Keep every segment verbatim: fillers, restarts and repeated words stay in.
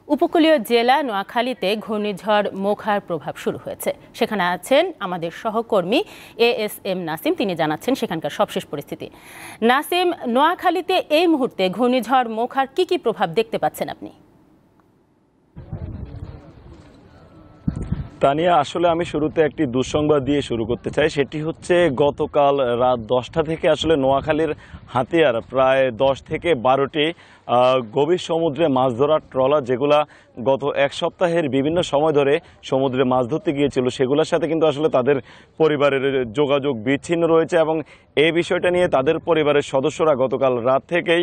উপকূলীয় জেলা নোয়াখালীতে ঘূর্ণিঝড় মোখার প্রভাব শুরু হয়েছে। সেখানে আছেন আমাদের সহকর্মী এ এস এম নাসিম, তিনি জানাচ্ছেন সেখানকার সবশেষ পরিস্থিতি। নাসিম, নোয়াখালীতে এই মুহূর্তে ঘূর্ণিঝড় মোখার কি কি প্রভাব দেখতে পাচ্ছেন আপনি? তানিয়া, আসলে আমি শুরুতে একটি দুঃসংবাদ দিয়ে শুরু করতে চাই। সেটি হচ্ছে গতকাল রাত দশটা থেকে আসলে নোয়াখালীর হাতিয়ার প্রায় দশ থেকে বারোটি গভীর সমুদ্রে মাছ ধরার ট্রলার, যেগুলা গত এক সপ্তাহের বিভিন্ন সময় ধরে সমুদ্রে মাছ ধরতে গিয়েছিল, সেগুলোর সাথে কিন্তু আসলে তাদের পরিবারের যোগাযোগ বিচ্ছিন্ন রয়েছে এবং এই বিষয়টা নিয়ে তাদের পরিবারের সদস্যরা গতকাল রাত থেকেই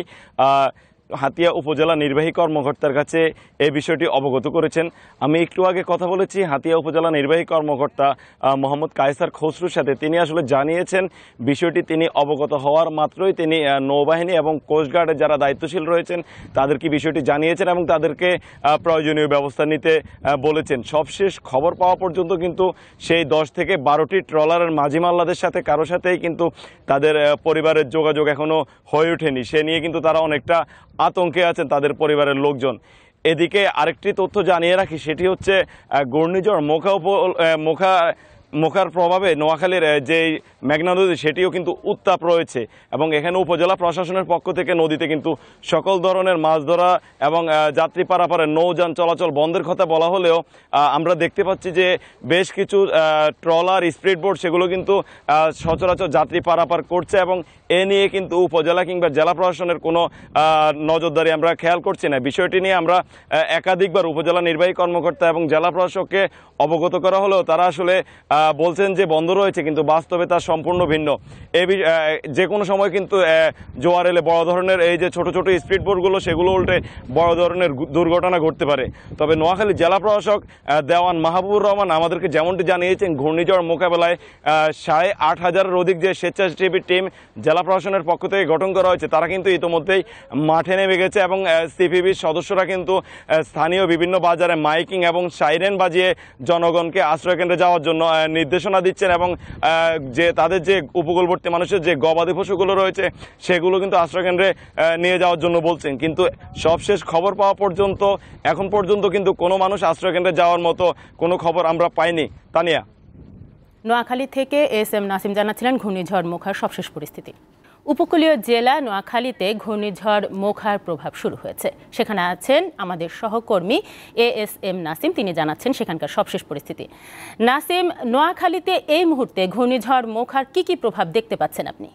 হাতিয়া উপজেলা নির্বাহী কর্মকর্তার কাছে এই বিষয়টি অবগত করেছেন। আমি একটু আগে কথা বলেছি হাতিয়া উপজেলা নির্বাহী কর্মকর্তা মোহাম্মদ কায়সার খসরুর সাথে। তিনি আসলে জানিয়েছেন বিষয়টি তিনি অবগত হওয়ার মাত্রই তিনি নৌবাহিনী এবং কোস্টগার্ডের যারা দায়িত্বশীল রয়েছেন তাদেরকে বিষয়টি জানিয়েছেন এবং তাদেরকে প্রয়োজনীয় ব্যবস্থা নিতে বলেছেন। সবশেষ খবর পাওয়া পর্যন্ত কিন্তু সেই দশ থেকে বারোটি ট্রলারের মাঝি মাল্লাদের সাথে কারো সাথেই কিন্তু তাদের পরিবারের যোগাযোগ এখনও হয়ে ওঠেনি। সে নিয়ে কিন্তু তারা অনেকটা আতঙ্কে আছেন তাদের পরিবারের লোকজন। এদিকে আরেকটি তথ্য জানিয়ে রাখি, সেটি হচ্ছে ঘূর্ণিঝড় মোখা উপ মোখা মোখার প্রভাবে নোয়াখালীর যে মেঘনা নদী সেটিও কিন্তু উত্তাপ রয়েছে এবং এখানে উপজেলা প্রশাসনের পক্ষ থেকে নদীতে কিন্তু সকল ধরনের মাছ ধরা এবং যাত্রী পারাপারের নৌযান চলাচল বন্ধের কথা বলা হলেও আমরা দেখতে পাচ্ছি যে বেশ কিছু ট্রলার, স্পিডবোট সেগুলো কিন্তু সচরাচর যাত্রী পারাপার করছে এবং এ নিয়ে কিন্তু উপজেলা কিংবা জেলা প্রশাসনের কোনো নজরদারি আমরা খেয়াল করছি না। বিষয়টি নিয়ে আমরা একাধিকবার উপজেলা নির্বাহী কর্মকর্তা এবং জেলা প্রশাসককে অবগত করা হলেও তারা আসলে বলছেন যে বন্ধ রয়েছে, কিন্তু বাস্তবে তা সম্পূর্ণ ভিন্ন। এই যে কোনো সময় কিন্তু জোয়ার এলে বড় ধরনের এই যে ছোট ছোট স্পিডবোটগুলো সেগুলো উল্টে বড় ধরনের দুর্ঘটনা ঘটতে পারে। তবে নোয়াখালী জেলা প্রশাসক দেওয়ান মাহবুবুর রহমান আমাদেরকে যেমনটি জানিয়েছেন, ঘূর্ণিঝড় মোকাবেলায় সাড়ে আট হাজারের অধিক যে স্বেচ্ছাসেবী টিম জেলা প্রশাসনের পক্ষ থেকে গঠন করা হয়েছে তারা কিন্তু ইতিমধ্যেই মাঠে নেমে গেছে এবং সিপিবির সদস্যরা কিন্তু স্থানীয় বিভিন্ন বাজারে মাইকিং এবং সাইরেন বাজিয়ে জনগণকে আশ্রয়কেন্দ্রে যাওয়ার জন্য নির্দেশনা দিচ্ছেন এবং যে তাদের যে উপকূলবর্তী মানুষের যে গবাদি পশুগুলো রয়েছে সেগুলো কিন্তু আশ্রয়কেন্দ্রে নিয়ে যাওয়ার জন্য বলছেন। কিন্তু সবশেষ খবর পাওয়া পর্যন্ত এখন পর্যন্ত কিন্তু কোনো মানুষ আশ্রয়কেন্দ্রে যাওয়ার মতো কোনো খবর আমরা পাইনি। তানিয়া, নোয়াখালী থেকে এস এম নাসিম জানাচ্ছিলেন ঘূর্ণিঝড় মোখার সবশেষ পরিস্থিতি। উপকূলীয় জেলা নোয়াখালীতে ঘূর্ণিঝড় মোখার প্রভাব শুরু হয়েছে। সেখানে আছেন আমাদের সহকর্মী এ এস এম নাসিম, তিনি জানাচ্ছেন সেখানকার সবশেষ পরিস্থিতি। নাসিম, নোয়াখালীতে এই মুহূর্তে ঘূর্ণিঝড় মোখার কি কি প্রভাব দেখতে পাচ্ছেন আপনি?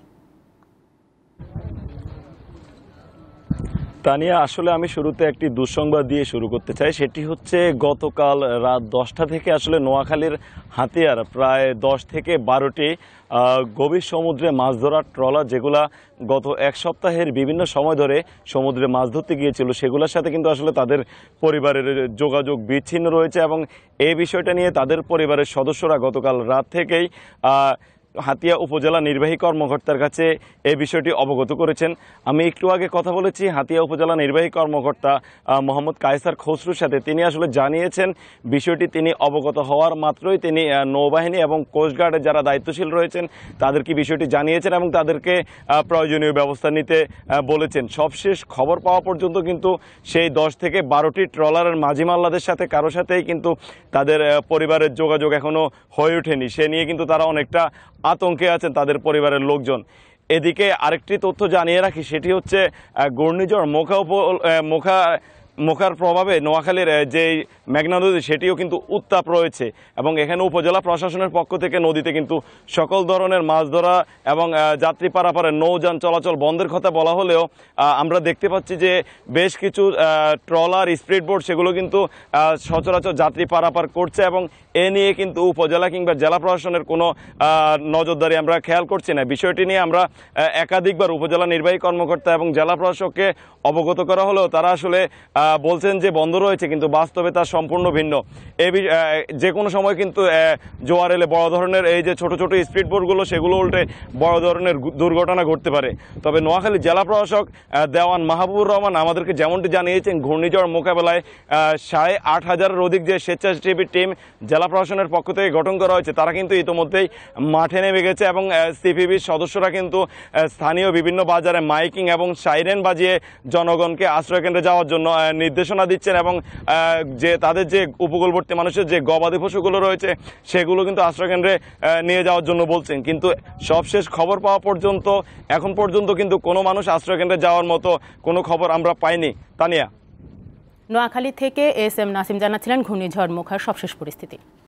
তানিয়া, আসলে আমি শুরুতে একটি দুঃসংবাদ দিয়ে শুরু করতে চাই। সেটি হচ্ছে গতকাল রাত দশটা থেকে আসলে নোয়াখালীর হাতিয়ার প্রায় দশ থেকে বারোটি গভীর সমুদ্রে মাছ ধরার ট্রলার, যেগুলা গত এক সপ্তাহের বিভিন্ন সময় ধরে সমুদ্রে মাছ ধরতে গিয়েছিল, সেগুলোর সাথে কিন্তু আসলে তাদের পরিবারের যোগাযোগ বিচ্ছিন্ন রয়েছে এবং এই বিষয়টা নিয়ে তাদের পরিবারের সদস্যরা গতকাল রাত থেকেই হাতিয়া উপজেলা নির্বাহী কর্মকর্তার কাছে এই বিষয়টি অবগত করেছেন। আমি একটু আগে কথা বলেছি হাতিয়া উপজেলা নির্বাহী কর্মকর্তা মোহাম্মদ কায়সার খসরুর সাথে। তিনি আসলে জানিয়েছেন বিষয়টি তিনি অবগত হওয়ার মাত্রই তিনি নৌবাহিনী এবং কোস্টগার্ডের যারা দায়িত্বশীল রয়েছেন তাদেরকে বিষয়টি জানিয়েছেন এবং তাদেরকে প্রয়োজনীয় ব্যবস্থা নিতে বলেছেন। সবশেষ খবর পাওয়া পর্যন্ত কিন্তু সেই দশ থেকে বারোটি ট্রলারের মাঝি মাল্লাদের সাথে কারো সাথেই কিন্তু তাদের পরিবারের যোগাযোগ এখনও হয়ে ওঠেনি। সে নিয়ে কিন্তু তারা অনেকটা আতঙ্কে আছেন তাদের পরিবারের লোকজন। এদিকে আরেকটি তথ্য জানিয়ে রাখি, সেটি হচ্ছে ঘূর্ণিঝড় মোখা উপ মোখা মোখার প্রভাবে নোয়াখালীর যে মেঘনা নদী সেটিও কিন্তু উত্তাপ রয়েছে এবং এখানে উপজেলা প্রশাসনের পক্ষ থেকে নদীতে কিন্তু সকল ধরনের মাছ ধরা এবং যাত্রী পারাপারের নৌযান চলাচল বন্ধের কথা বলা হলেও আমরা দেখতে পাচ্ছি যে বেশ কিছু ট্রলার, স্পিডবোট সেগুলো কিন্তু সচরাচর যাত্রী পারাপার করছে এবং এ নিয়ে কিন্তু উপজেলা কিংবা জেলা প্রশাসনের কোনো নজরদারি আমরা খেয়াল করছি না। বিষয়টি নিয়ে আমরা একাধিকবার উপজেলা নির্বাহী কর্মকর্তা এবং জেলা প্রশাসককে অবগত করা হলেও তারা আসলে বলছেন যে বন্ধ রয়েছে, কিন্তু বাস্তবে তা সম্পূর্ণ ভিন্ন। এই যে কোনো সময় কিন্তু জোয়ার এলে বড় ধরনের এই যে ছোট ছোট স্পিডবোটগুলো সেগুলো উল্টে বড় ধরনের দুর্ঘটনা ঘটতে পারে। তবে নোয়াখালী জেলা প্রশাসক দেওয়ান মাহবুবুর রহমান আমাদেরকে যেমনটি জানিয়েছেন, ঘূর্ণিঝড় মোকাবেলায় সাড়ে আট হাজারের অধিক যে স্বেচ্ছাসেবী টিম জেলা প্রশাসনের পক্ষ থেকে গঠন করা হয়েছে তারা কিন্তু ইতিমধ্যেই মাঠে নেমে গেছে এবং সিপিবির সদস্যরা কিন্তু স্থানীয় বিভিন্ন বাজারে মাইকিং এবং সাইরেন বাজিয়ে জনগণকে আশ্রয়কেন্দ্রে যাওয়ার জন্য নির্দেশনা দিচ্ছেন এবং যে তাদের যে উপকূলবর্তী মানুষের যে গবাদি পশুগুলো রয়েছে সেগুলো কিন্তু আশ্রয়কেন্দ্রে নিয়ে যাওয়ার জন্য বলছেন। কিন্তু সবশেষ খবর পাওয়া পর্যন্ত এখন পর্যন্ত কিন্তু কোনো মানুষ আশ্রয়কেন্দ্রে যাওয়ার মতো কোনো খবর আমরা পাইনি। তানিয়া, নোয়াখালী থেকে এস এম নাসিম জানাচ্ছিলেন ঘূর্ণিঝড় মোখার সবশেষ পরিস্থিতি।